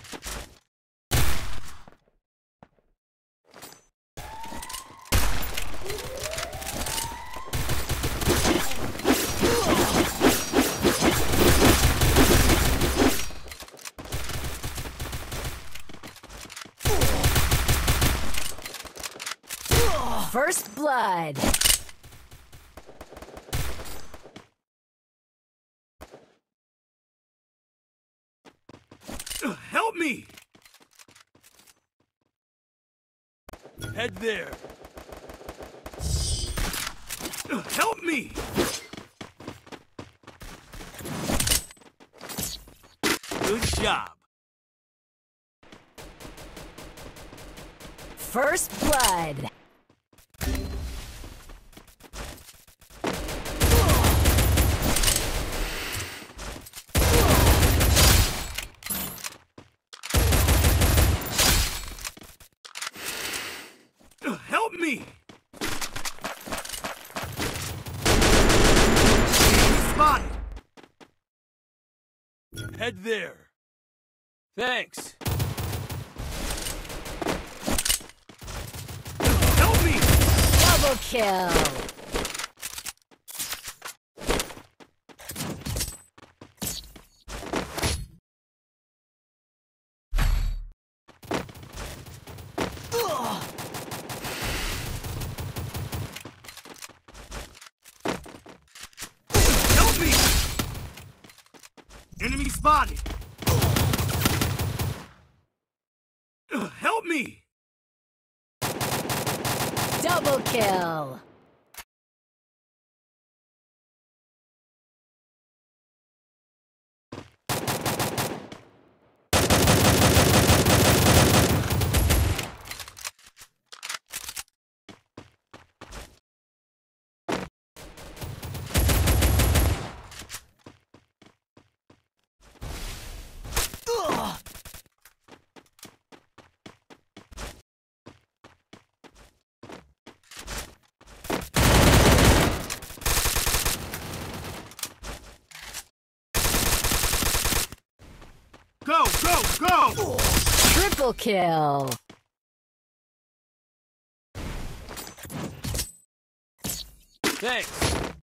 First blood. Help me! Head there. Help me! Good job. First blood. Help me! Spotted! Head there. Thanks. Help me! Double kill. Help me! Enemy spotted! Help me! Double kill. Go, go, go! Triple kill. Thanks.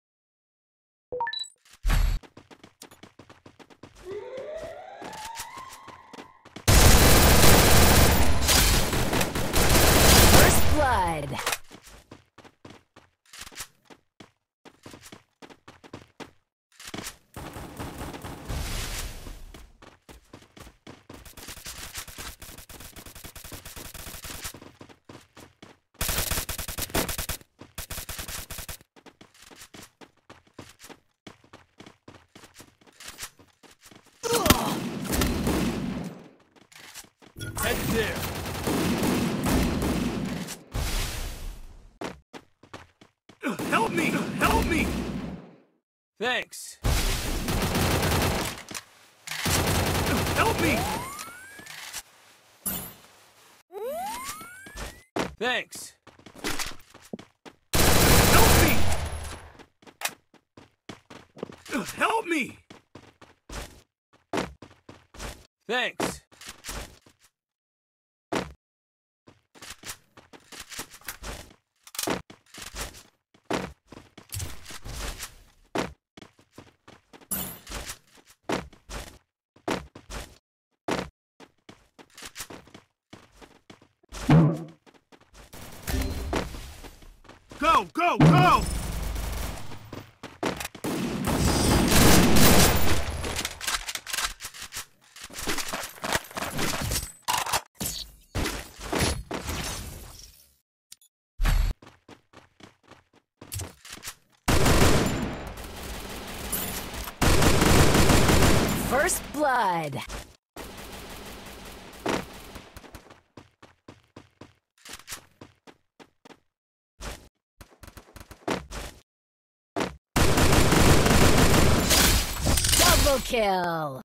First blood. Head there. Help me! Help me! Thanks. Help me! Thanks. Help me! Help me! Thanks. Go, go, go! First blood. Double kill.